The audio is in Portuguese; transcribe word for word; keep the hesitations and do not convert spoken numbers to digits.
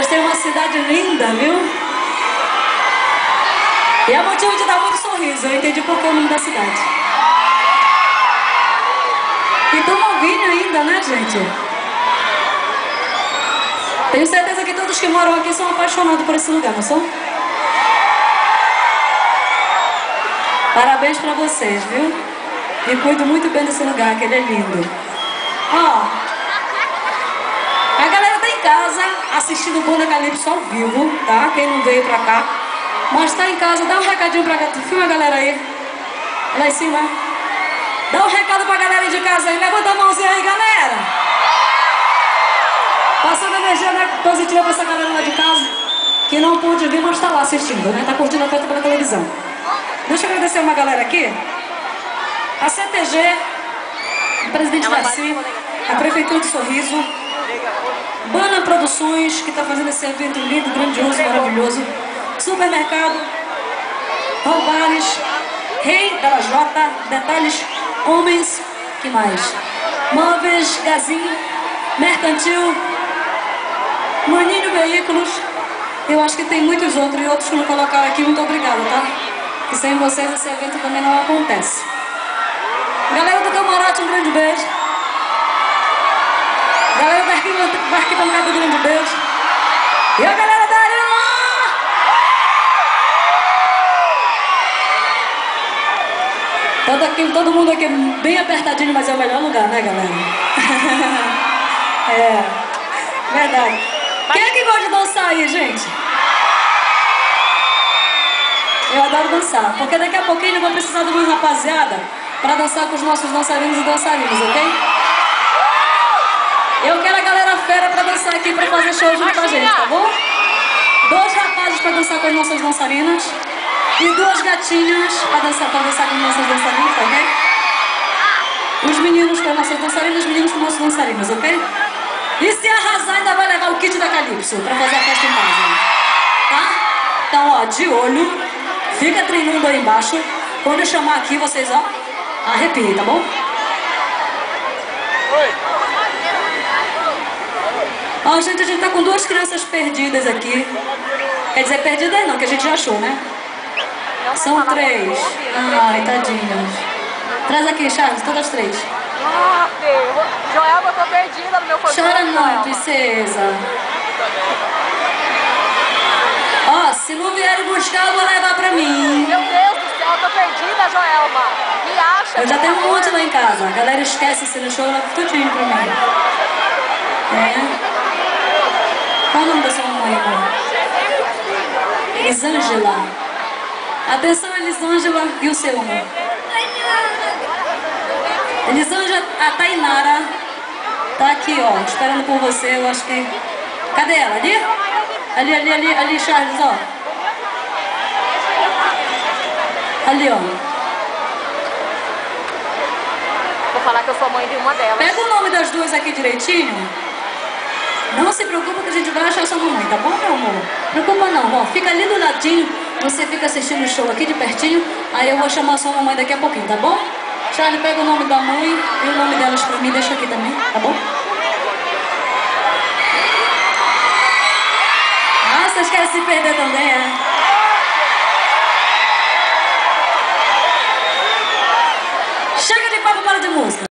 têm uma cidade linda, viu? E é motivo de dar muito sorriso. Eu entendi por que é o nome da cidade. E tão novinho ainda, né, gente? Tenho certeza que todos que moram aqui são apaixonados por esse lugar, não são? Parabéns pra vocês, viu? E cuido muito bem desse lugar, que ele é lindo. Ó, a galera tá em casa assistindo o Banda Calypso ao vivo, tá? Quem não veio pra cá. Mas tá em casa, dá um recadinho pra cá. Filma a galera aí. Lá em cima. Dá um recado pra galera de casa aí. Levanta a mãozinha aí, galera. Passando energia, né, positiva pra essa galera lá de casa, que não pôde vir, mas tá lá assistindo, né? Tá curtindo a festa pela televisão. Deixa eu agradecer uma galera aqui. A C T G, o Presidente Darcy, a Prefeitura de Sorriso, Bana Produções, que tá fazendo esse evento lindo, grandioso, maravilhoso. Supermercado, Roubares, Rei da Lajota, Detalhes Homens, que mais? Móveis, Gazin, Mercantil, Maninho Veículos. Eu acho que tem muitos outros e outros que não colocaram aqui. Muito obrigada, tá? E sem vocês esse evento também não acontece. Galera do Camarote, um grande beijo. Galera da Arquibancada, um grande beijo. E a galera da Arena! Todo, aqui, todo mundo aqui bem apertadinho, mas é o melhor lugar, né, galera? É, verdade. Quem é que gosta de dançar aí, gente? Eu adoro dançar, porque daqui a pouquinho eu vou precisar de uma rapaziada para dançar com os nossos dançarinos e dançarinas, ok? Eu quero a galera fera para dançar aqui, para fazer show junto com a gente, tá bom? Dois rapazes para dançar com as nossas dançarinas e duas gatinhas para dançar, para dançar com as nossas dançarinas, ok? Os meninos com as nossas dançarinas, os meninos com os nossos dançarinos, ok? E se arrasar, ainda vai levar o kit da Calypso para fazer a festa em casa, tá? Então, ó, de olho, fica treinando aí embaixo. Quando eu chamar aqui, vocês, ó, arrepiem, tá bom? Oi. Ó, gente, a gente tá com duas crianças perdidas aqui. Quer dizer, perdidas não, que a gente já achou, né? São três. Ai, tadinhas. Traz aqui, Charles, todas três. Ah, Deus. Joelma, eu tô perdida no meu fã. Chora não, princesa. Ó, se não vierem buscar, eu vou levar pra mim. Meu Deus do céu, eu tô perdida, Joelma. Me acha. Eu já tenho um monte lá em casa. A galera esquece se no show, eu levo tudinho pra mim. É. Qual o nome da sua mamãe, amor? Elisângela. Atenção, Elisângela. E o seu, amor? Elisângela, a Tainara tá aqui, ó, esperando por você. Eu acho que... Cadê ela? Ali? Ali, ali, ali, ali, Charles, ó. Ali, ó. Vou falar que eu sou mãe de uma delas. Pega o nome das duas aqui direitinho. Não se preocupa que a gente vai achar sua mamãe, tá bom, meu amor? Preocupa não, ó. Fica ali do ladinho. Você fica assistindo o show aqui de pertinho. Aí eu vou chamar sua mamãe daqui a pouquinho, tá bom? Charlie, pega o nome da mãe e o nome delas pra mim. Deixa aqui também, tá bom? Ah, vocês querem se perder também, é?